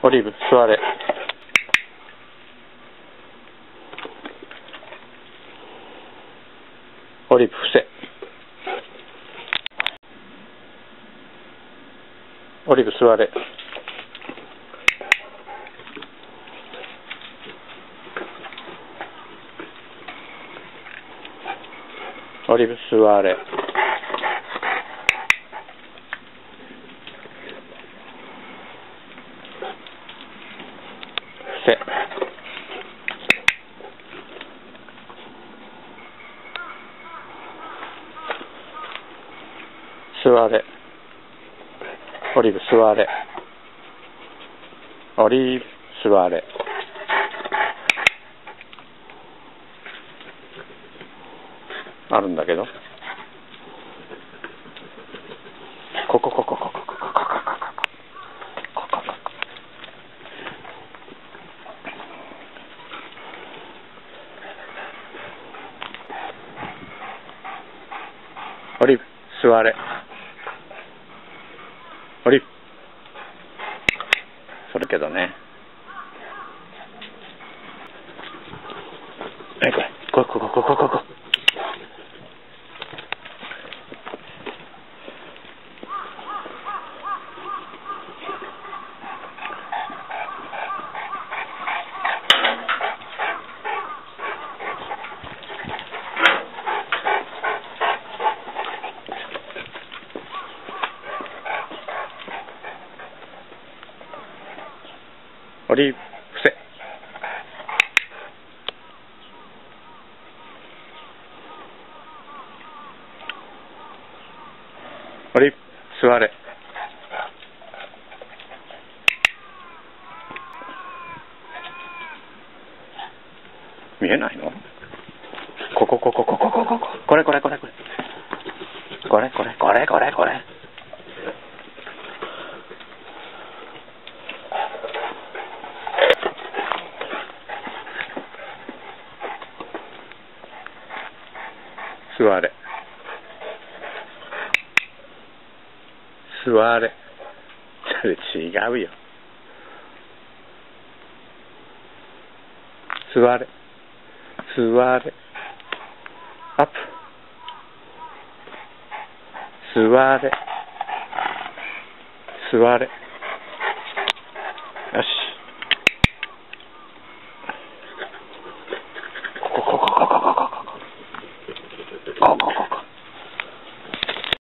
オリーブ、座れ。オリーブ、伏せ。オリーブ、座れ。オリーブ、座れ。伏せ。座れ。オリーブ、座れ。オリーブ、座れ。あるんだけど。ここ。オリーブ、座れ。オリーブ。それけどね。ここ。オリーブ、伏せ。オリーブ、座れ。見えないの？ここ。これ。座れ。座れ。それ違うよ。座れ。アップ。座れ。